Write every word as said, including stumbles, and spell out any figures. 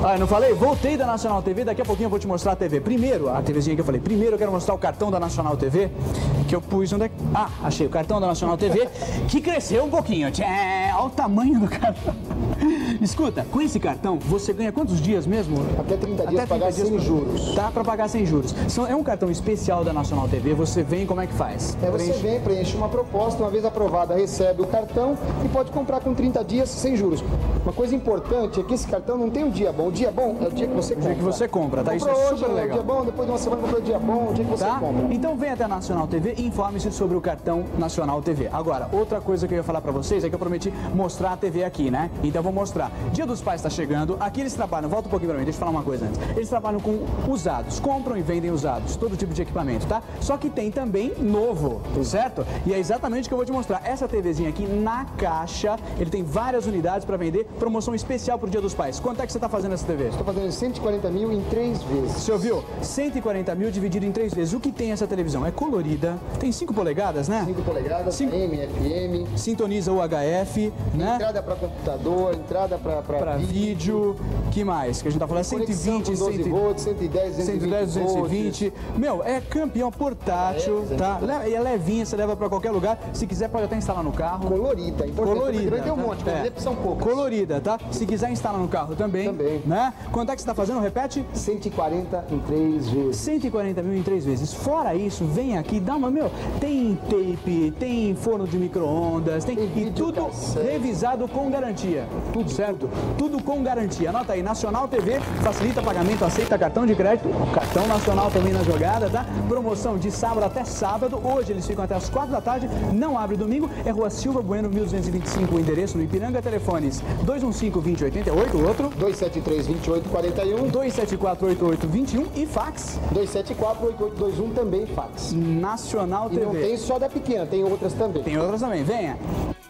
Ah, não falei? Voltei da Nacional T V, daqui a pouquinho eu vou te mostrar a T V. Primeiro, a TVzinha que eu falei, primeiro eu quero mostrar o cartão da Nacional T V, que eu pus onde é que... Ah, achei o cartão da Nacional T V, que cresceu um pouquinho. Tchê, olha o tamanho do cartão. Escuta, com esse cartão, você ganha quantos dias mesmo? Até trinta dias para pagar sem juros. Tá, para pagar sem juros. São, é um cartão especial da Nacional T V, você vem, como é que faz? É, você vem, preenche uma proposta, uma vez aprovada, recebe o cartão e pode comprar com trinta dias sem juros. Uma coisa importante é que esse cartão não tem um dia bom. O dia bom é o dia que você compra. O dia que você compra, tá? Isso é hoje, super legal. É o dia bom, depois de uma semana comprou o dia bom, o dia que você tá? compra. Então vem até a Nacional T V e informe-se sobre o cartão Nacional T V. Agora, outra coisa que eu ia falar pra vocês é que eu prometi mostrar a T V aqui, né? Então eu vou mostrar. Dia dos Pais está chegando, aqui eles trabalham, volta um pouquinho pra mim, deixa eu falar uma coisa antes. Eles trabalham com usados, compram e vendem usados, todo tipo de equipamento, tá? Só que tem também novo, certo? E é exatamente o que eu vou te mostrar. Essa TVzinha aqui na caixa, ele tem várias unidades pra vender, promoção especial pro Dia dos Pais. Quanto é que você tá fazendo essa T V? Estou fazendo cento e quarenta mil em três vezes. Você ouviu? cento e quarenta mil dividido em três vezes. O que tem essa televisão? É colorida, tem cinco polegadas, né? cinco polegadas, cinco... A M, F M. Sintoniza o H F, né? Entrada para computador, entrada para vídeo. vídeo. Que mais? Que a gente tá falando é cento e vinte, doze volts, cento e dez, duzentos e vinte. Meu, é campeão portátil, é, tá? E é levinha, você leva para qualquer lugar. Se quiser, pode até instalar no carro. Colorida, importante. Colorida. Tem um monte, é. são poucos. Colorida, tá? Se quiser instalar no carro também. Também. Né? Quanto é que você tá fazendo? Repete? cento e quarenta em três vezes. cento e quarenta mil em três vezes. Fora isso, vem aqui, dá uma, meu, tem tape, tem forno de micro-ondas, tem, tem e tudo cassete. Revisado com garantia. Tudo, certo? Tudo. tudo com garantia. Anota aí, Nacional T V, facilita pagamento, aceita cartão de crédito, cartão nacional também na jogada, tá? Promoção de sábado até sábado, hoje eles ficam até as quatro da tarde, não abre domingo, é Rua Silva Bueno, mil duzentos e vinte e cinco, o endereço no Ipiranga, telefones dois um cinco, dois zero oito oito, o outro dois sete três, dois oito quatro um, dois sete quatro, oito oito dois um e fax dois sete quatro, oito oito dois um também fax. Nacional T V. E não tem só da pequena, tem outras também. Tem outras também, venha!